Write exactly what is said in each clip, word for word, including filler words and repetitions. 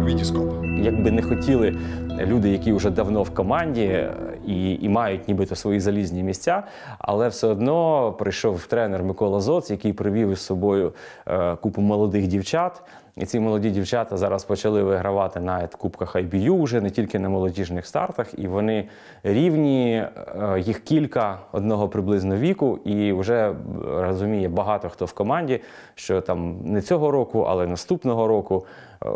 Вітіскоп. Якби не хотіли люди, які вже давно в команді і, і мають нібито свої залізні місця, але все одно прийшов тренер Микола Зоц, який привів із собою е, купу молодих дівчат. І ці молоді дівчата зараз почали вигравати на кубках ай бі ю вже, не тільки на молодіжних стартах. І вони рівні, їх кілька одного приблизно віку. І вже розуміє багато хто в команді, що там не цього року, але наступного року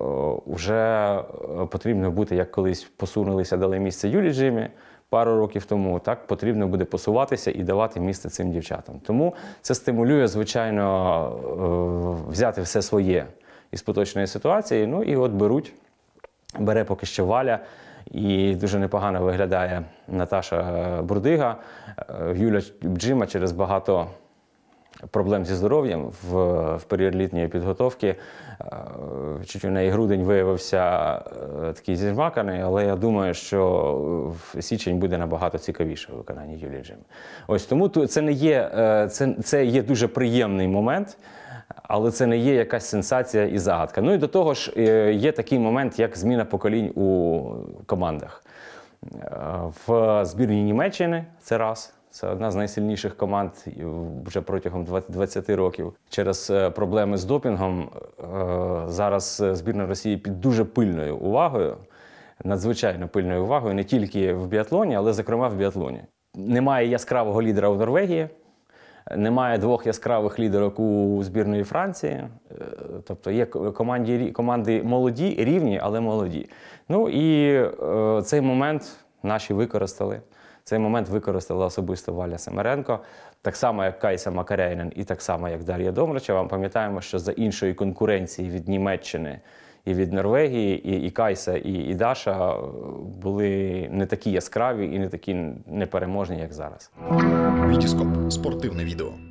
вже потрібно бути, як колись посунулися, дали місце Юлі Джимі пару років тому, так потрібно буде посуватися і давати місце цим дівчатам. Тому це стимулює, звичайно, взяти все своє із поточної ситуації. Ну і от беруть, бере поки що Валя, і дуже непогано виглядає Наташа Бурдига. Юля Джима через багато проблем зі здоров'ям в, в період літньої підготовки. Чуть у неї грудень виявився такий зіжмаканий, але я думаю, що січень буде набагато цікавіше у виконанні Юлії Джими. Ось тому це не є, це, це є дуже приємний момент, але це не є якась сенсація і загадка. Ну і до того ж є такий момент, як зміна поколінь у командах. В збірній Німеччини це раз. Це одна з найсильніших команд вже протягом двадцяти років. Через проблеми з допінгом зараз збірна Росії під дуже пильною увагою, надзвичайно пильною увагою, не тільки в біатлоні, але зокрема в біатлоні. Немає яскравого лідера у Норвегії, немає двох яскравих лідерок у збірної Франції. Тобто є команди, команди молоді, рівні, але молоді. Ну і е, цей момент наші використали. Цей момент використала особисто Валя Семеренко. Так само, як Кайса Макаряйнен і так само, як Дар'я Домрачева. Пам'ятаємо, що за іншої конкуренції від Німеччини і від Норвегії, і, і Кайса, і, і Даша були не такі яскраві і не такі непереможні, як зараз. Вітіскоп. Спортивне відео.